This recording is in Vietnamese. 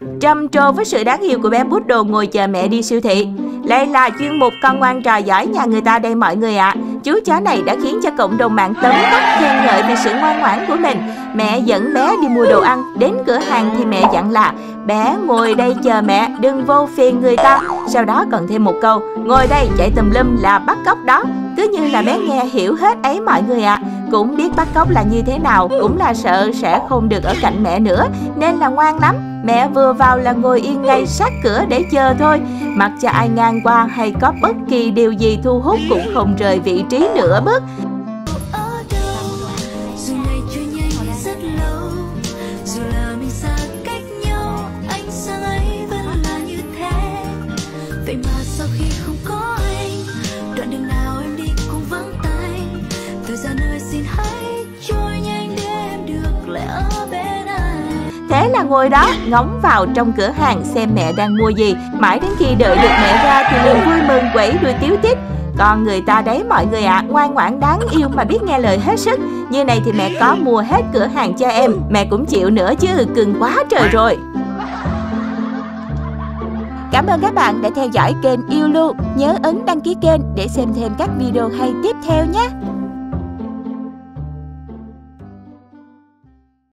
Trầm trồ với sự đáng yêu của bé Poodle ngồi chờ mẹ đi siêu thị. Đây là chuyên mục Con ngoan trò giỏi nhà người ta đây mọi người ạ. Chú chó này đã khiến cho cộng đồng mạng tấm tắc khen ngợi vì sự ngoan ngoãn của mình. Mẹ dẫn bé đi mua đồ ăn, đến cửa hàng thì mẹ dặn là bé ngồi đây chờ mẹ, đừng vô phiền người ta. Sau đó còn thêm một câu, ngồi đây chạy tùm lum là bắt cóc đó. Cứ như là bé nghe hiểu hết ấy mọi người ạ. Cũng biết bắt cóc là như thế nào, cũng là sợ sẽ không được ở cạnh mẹ nữa, nên là ngoan lắm. Mẹ vừa vào là ngồi yên ngay sát cửa để chờ thôi. Mặc cho ai ngang qua hay có bất kỳ điều gì thu hút cũng không rời vị trí nửa bước. Thế là ngồi đó ngóng vào trong cửa hàng xem mẹ đang mua gì. Mãi đến khi đợi được mẹ ra thì liền vui mừng quẩy đuôi tíu tít. Con người ta đấy mọi người ạ, ngoan ngoãn đáng yêu mà biết nghe lời hết sức. Như này thì mẹ có mua hết cửa hàng cho em, mẹ cũng chịu nữa chứ, cưng quá trời rồi. Cảm ơn các bạn đã theo dõi kênh Yêu Lu. Nhớ ấn đăng ký kênh để xem thêm các video hay tiếp theo nhé.